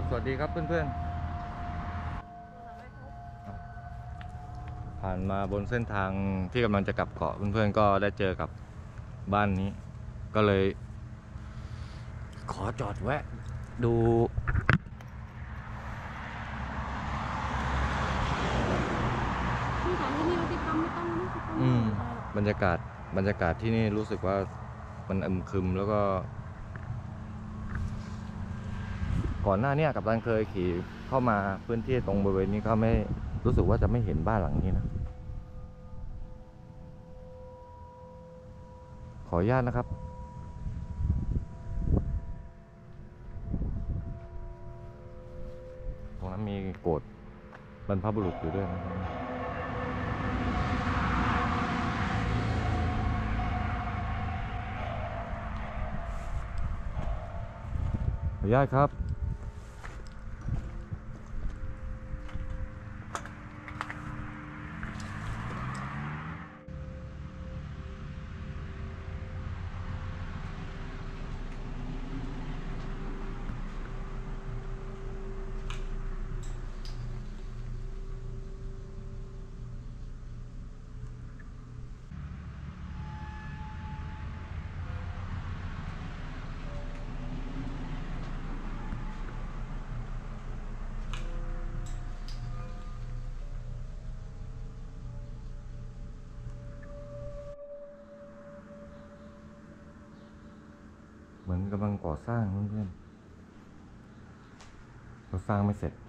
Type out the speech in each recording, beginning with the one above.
สวัสดีครับเพื่อนๆผ่านมาบนเส้นทางที่กำลังจะกลับเกาะเพื่อนๆก็ได้เจอกับบ้านนี้ก็เลยขอจอดแวะดูที่สถานที่นี่เราที่ทำไม่ต้องบรรยากาศที่นี่รู้สึกว่ามันอึมครึมแล้วก็ก่อนหน้านี้กับตันเคยขี่เข้ามาพื้นที่ตรงบริเวณนี้ก็ไม่รู้สึกว่าจะไม่เห็นบ้านหลังนี้นะขออนุญาตนะครับตรงนั้นมีโกรธบรรพบุรุษอยู่ด้วยนะขออนุญาตครับเหมือนกำลังก่อสร้างเพื่อนๆเราสร้างไม่เสร็จ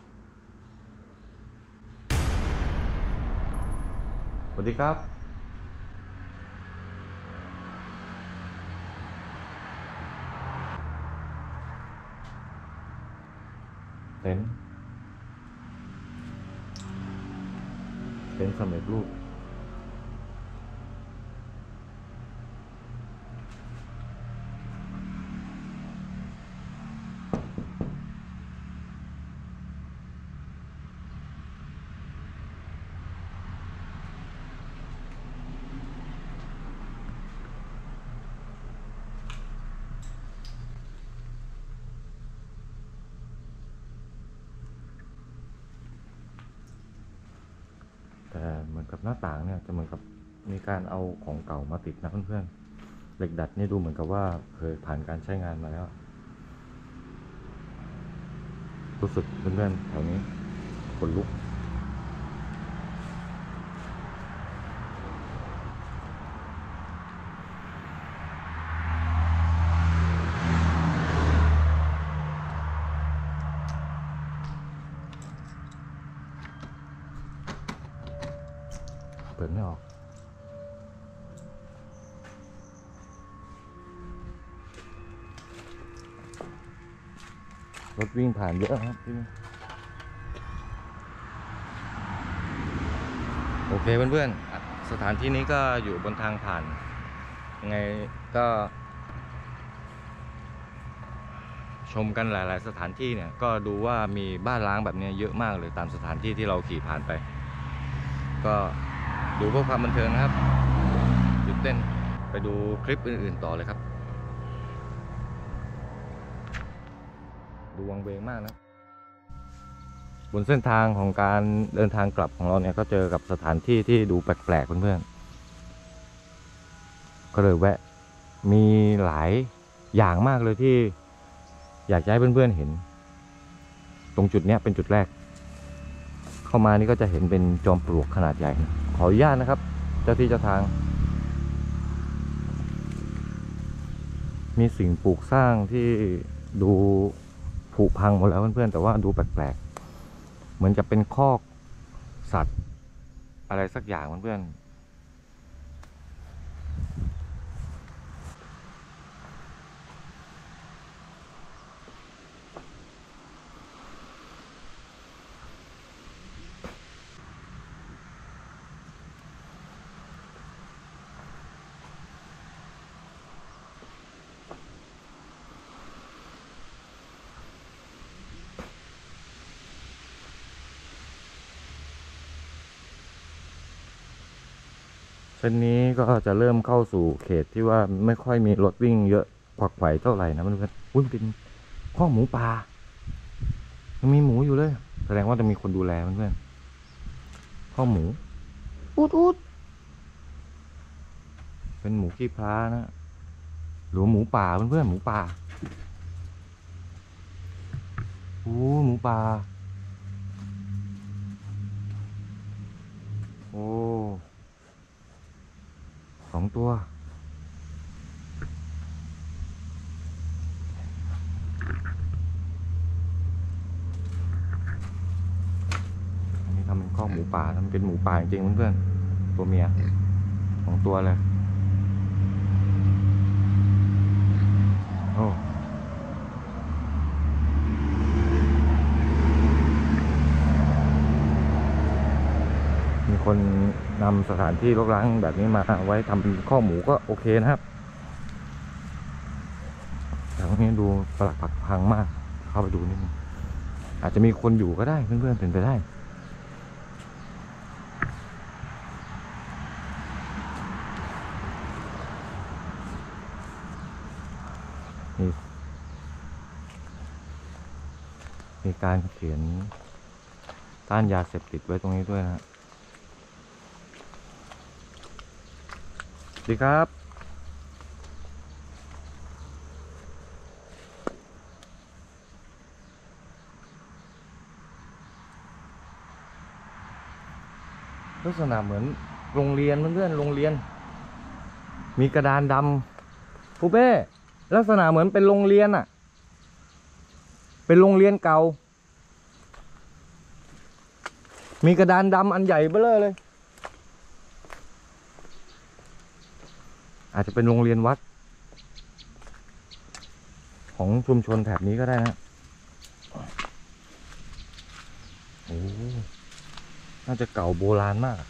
สวัสดีครับเต็นท์สำเร็จรูปแต่เหมือนกับหน้าต่างเนี่ยจะเหมือนกับมีการเอาของเก่ามาติดนะเพื่อนๆเหล็กดัดนี่ดูเหมือนกับว่าเคยผ่านการใช้งานมาแล้วรู้สึกเพื่อนๆแถวนี้ขนลุกเปิดไม่ออกรถวิ่งผ่านเยอะครับที่นี่โอเคเพื่อนๆสถานที่นี้ก็อยู่บนทางผ่านยังไงก็ชมกันหลายๆสถานที่เนี่ยก็ดูว่ามีบ้านร้างแบบนี้เยอะมากเลยตามสถานที่ที่เราขี่ผ่านไปก็ดูเพื่อความบันเทิงนะครับตื่นเต้นไปดูคลิปอื่นๆต่อเลยครับดูวังเวงมากนะบนเส้นทางของการเดินทางกลับของเราเนี่ยก็เจอกับสถานที่ที่ดูแปลกๆเพื่อนๆก็เลยแวะมีหลายอย่างมากเลยที่อยากจะให้เพื่อนๆเห็นตรงจุดเนี้ยเป็นจุดแรกเข้ามานี่ก็จะเห็นเป็นจอมปลวกขนาดใหญ่นะขออนุญาตนะครับเจ้าที่เจ้าทางมีสิ่งปลูกสร้างที่ดูผุพังหมดแล้วเพื่อนๆแต่ว่าดูแปลกๆเหมือนจะเป็นคอกสัตว์อะไรสักอย่างเพื่อนๆเส้นนี้ก็จะเริ่มเข้าสู่เขตที่ว่าไม่ค่อยมีรถวิ่งเยอะขวักไขว่เท่าไหร่นะเพื่อนๆอุ้ยเป็นข้อกหมูป่ายังมีหมูอยู่เลย แสดงว่าจะมีคนดูแลเพื่อนๆข้าวหมูอูดเป็นหมูขี้พลานะหรือหมูป่าเพื่อนๆหมูป่าโอ้หมูป่าโอ้2 ตัวอันนี้ทำเป็นข้อกหมูป่าทำเป็นหมูป่าจริงๆเพื่อนๆตัวเมีย2 ตัวเลยโอ้มีคนนำสถานที่รกร้างแบบนี้มาไว้ทำเป็นข้อกหมูก็โอเคนะครับแต่ตรงนี้ดูปลักผักพังมากเข้าไปดูนิดนึงอาจจะมีคนอยู่ก็ได้เพื่อนๆเป็นไปได้มีการเขียนต้านยาเสพติดไว้ตรงนี้ด้วยนะสวัสดีครับลักษณะเหมือนโรงเรียนเพื่อนๆโรงเรียนมีกระดานดำปูเป้ลักษณะเหมือนเป็นโรงเรียนอะเป็นโรงเรียนเก่ามีกระดานดำอันใหญ่เบ้อเลย อาจจะเป็นโรงเรียนวัดของชุมชนแถบนี้ก็ได้นะโอ้น่าจะเก่าโบราณมาก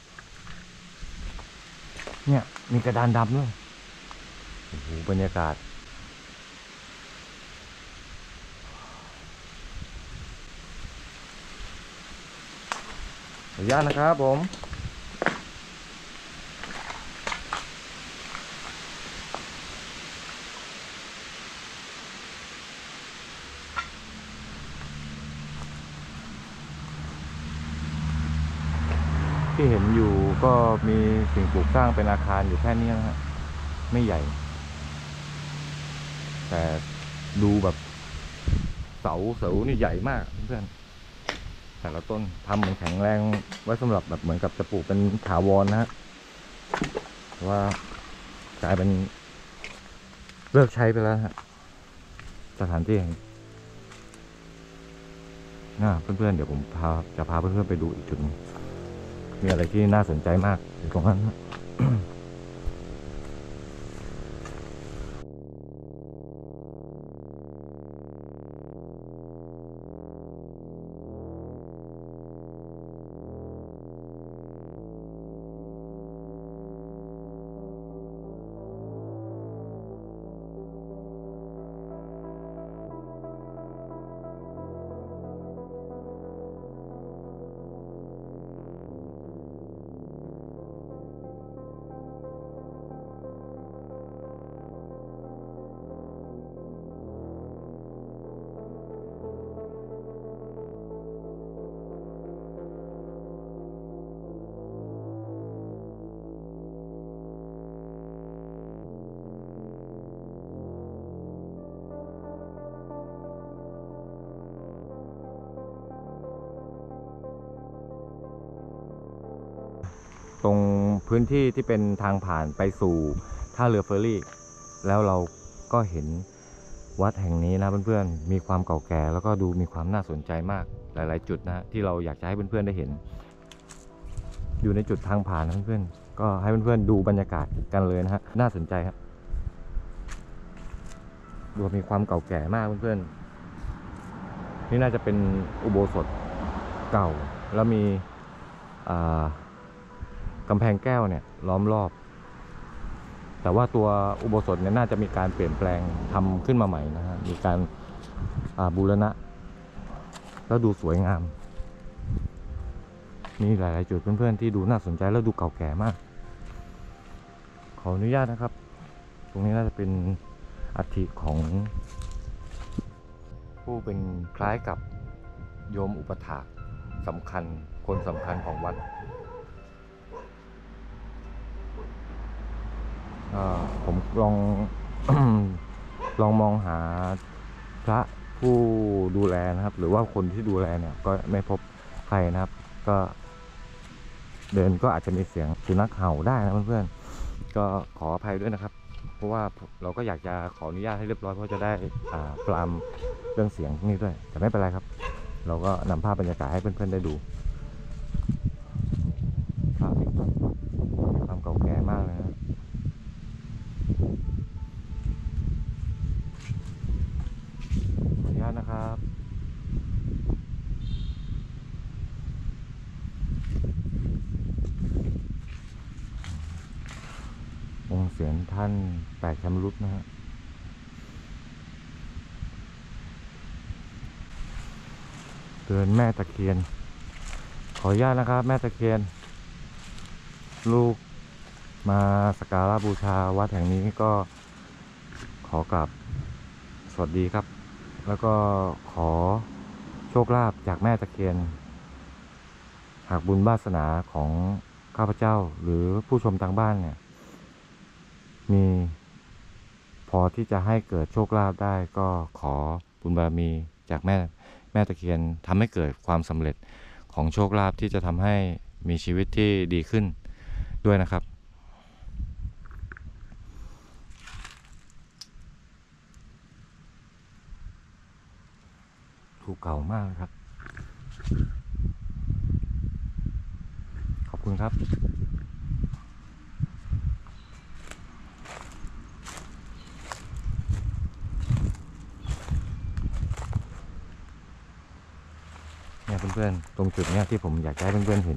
เนี่ยมีกระดานดำด้วยโอ้โหบรรยากาศขออนุญาตนะครับผมที่เห็นอยู่ก็มีสิ่งปลูกสร้างเป็นอาคารอยู่แค่นี้นะฮะไม่ใหญ่แต่ดูแบบเสานี่ใหญ่มากเพื่อนแต่ละต้นทำเหมือนแข็งแรงไว้สำหรับแบบเหมือนกับจะปลูกเป็นถาวรนะฮะว่ากลายเป็นเลิกใช้ไปแล้วฮะสถานที่แห่งเพื่อนๆเดี๋ยวผมจะพาเพื่อนๆไปดูอีกจุดนึงมีอะไรที่น่าสนใจมากอยู่ตรงนั้น ตรงพื้นที่ที่เป็นทางผ่านไปสู่ท่าเรือเฟอร์รี่แล้วเราก็เห็นวัดแห่งนี้นะเพื่อนๆมีความเก่าแก่แล้วก็ดูมีความน่าสนใจมากหลายๆจุดนะที่เราอยากจะให้เพื่อนๆได้เห็นอยู่ในจุดทางผ่านนะเพื่อนๆก็ให้เพื่อนๆดูบรรยากาศกันเลยนะฮะน่าสนใจครับดูมีความเก่าแก่มากเพื่อนๆนี่น่าจะเป็นอุโบสถเก่าแล้วมีกำแพงแก้วเนี่ยล้อมรอบแต่ว่าตัวอุโบสถเนี่ยน่าจะมีการเปลี่ยนแปลงทำขึ้นมาใหม่นะฮะมีการบูรณะแล้วดูสวยงามมีหลายๆจุดเพื่อนๆที่ดูน่าสนใจแล้วดูเก่าแก่มากขออนุญาตนะครับตรงนี้น่าจะเป็นอัฐิของผู้เป็นคล้ายกับโยมอุปถากสำคัญคนสำคัญของวัดผมลอง ลองมองหาพระผู้ดูแลนะครับ หรือว่าคนที่ดูแลเนี่ยก็ไม่พบใครนะครับ ก็เดินก็อาจจะมีเสียงสุนัขเห่าได้นะเพื่อนๆก็ขออภัยด้วยนะครับ เพราะว่าเราก็อยากจะขออนุญาตให้เรียบร้อยเพราะจะได้ปรามเรื่องเสียงพวกนี้ด้วยแต่ไม่เป็นไรครับ เราก็นำภาพบรรยากาศให้เพื่อนๆได้ดูภาพมีความเก่าแก่มากเลยนะขออนุญาตนะครับองค์เสียงท่านแปลกชำรุดนะฮะเตือนแม่ตะเคียนขออนุญาตนะครับแม่ตะเคียนลูกมาสักการะบูชาวัดแห่งนี้ก็ขอกราบสวัสดีครับ แล้วก็ขอโชคลาภจากแม่ตะเคียนหากบุญวาสนาของข้าพเจ้าหรือผู้ชมทางบ้านเนี่ยมีพอที่จะให้เกิดโชคลาภได้ก็ขอบุญบารมีจากแม่ตะเคียนทำให้เกิดความสำเร็จของโชคลาภที่จะทำให้มีชีวิตที่ดีขึ้นด้วยนะครับถูกเก่ามากครับขอบคุณครับเนี่ยเพื่อนๆตรงจุดเนี้ยที่ผมอยากให้เพื่อนๆเห็น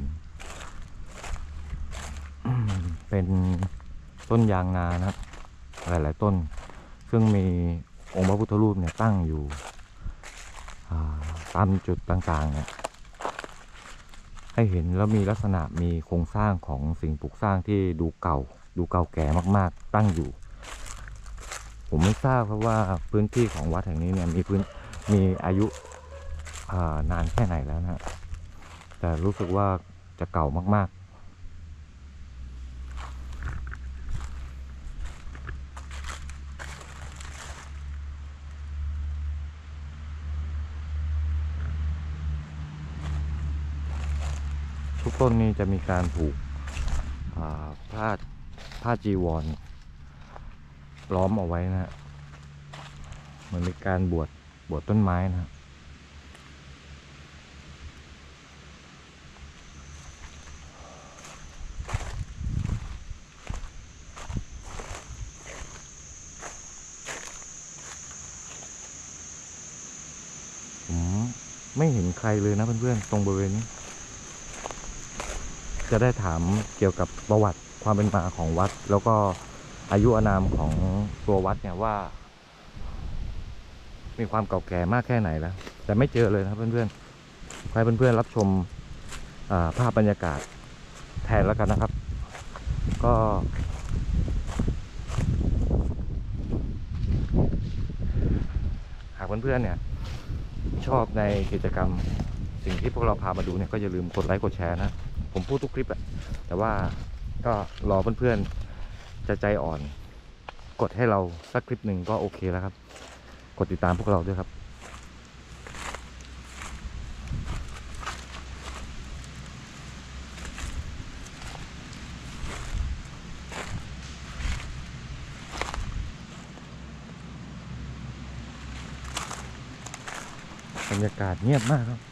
เป็นต้นยางนานะครับหลายๆต้นซึ่งมีองค์พระพุทธรูปเนี่ยตั้งอยู่ตามจุดต่างๆเนี่ยให้เห็นแล้วมีลักษณะมีโครงสร้างของสิ่งปลูกสร้างที่ดูเก่าแก่มากๆตั้งอยู่ผมไม่ทราบครับว่าพื้นที่ของวัดแห่งนี้เนี่ยมีอายุนานแค่ไหนแล้วนะฮะแต่รู้สึกว่าจะเก่ามากๆทุกต้นนี้จะมีการผูกผ้าจีวรล้อมเอาไว้นะฮะเหมือนเป็นการบวชต้นไม้นะฮะผมไม่เห็นใครเลยนะเพื่อนๆตรงบริเวณนี้จะได้ถามเกี่ยวกับประวัติความเป็นมาของวัดแล้วก็อายุอานามของตัววัดเนี่ยว่ามีความเก่าแก่มากแค่ไหนแล้วแต่ไม่เจอเลยนะเพื่อนๆให้เพื่อนๆรับชมภาพบรรยากาศแทนแล้วกันนะครับก็หากเพื่อนๆเนี่ยชอบในกิจกรรมสิ่งที่พวกเราพามาดูเนี่ยก็อย่าลืมกดไลค์กดแชร์นะผมพูดทุกคลิปอะแต่ว่าก็รอเพื่อนๆจะใจอ่อนกดให้เราสักคลิปหนึ่งก็โอเคแล้วครับกดติดตามพวกเราด้วยครับบรรยากาศเงียบมากครับ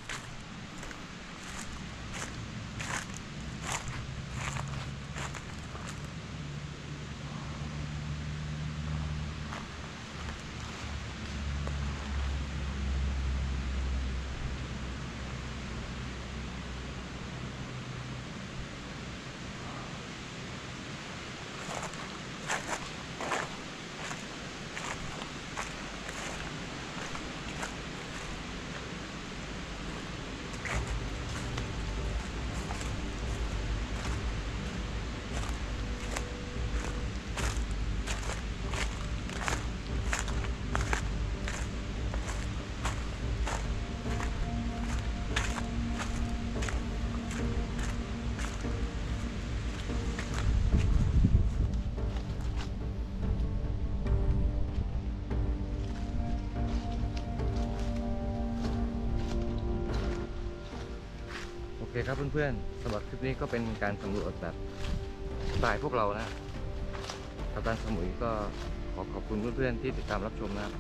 เคครับเพื่อนๆสำหรับคลิปนี้ก็เป็นการสำรวจแบบสไตล์พวกเรานะกัปตันสมุยก็ขอขอบคุณเพื่อนๆที่ติดตามรับชมนะครับ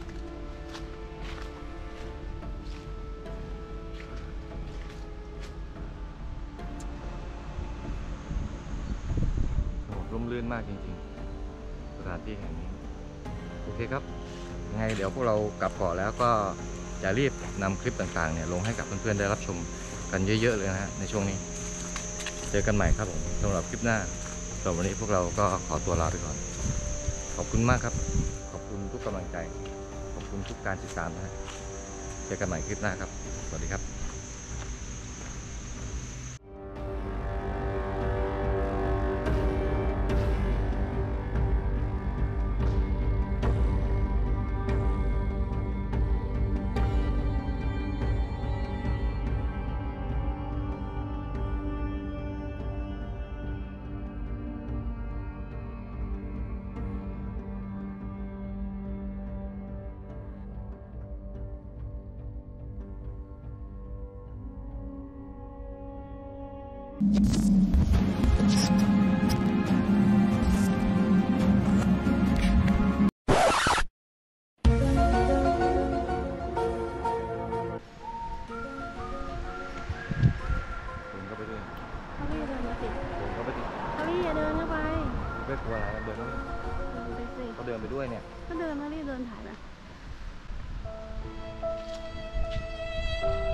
สงบร่มรื่นมากจริงๆสถานที่แห่งนี้โอเคครับยังไงเดี๋ยวพวกเรากลับเกาะแล้วก็จะรีบนำคลิปต่างๆเนี่ยลงให้กับเพื่อนๆได้รับชมกันเยอะๆเลยนะฮะในช่วงนี้เจอกันใหม่ครับผมสำหรับคลิปหน้าสำหรับวันนี้พวกเราก็ขอตัวลาไปก่อนขอบคุณมากครับขอบคุณทุกกำลังใจขอบคุณทุกการติดตามนะฮะเจอกันใหม่คลิปหน้าครับสวัสดีครับผมก็ไปด้วยเขาพี่เดินมาสิผมก็ไปดิเขาพี่อย่าเดินเข้าไปไม่กลัวอะไรเดินต้องเดินไปสิเขาเดินไปด้วยเนี่ยก็เดินมารีบเดินถ่ายไป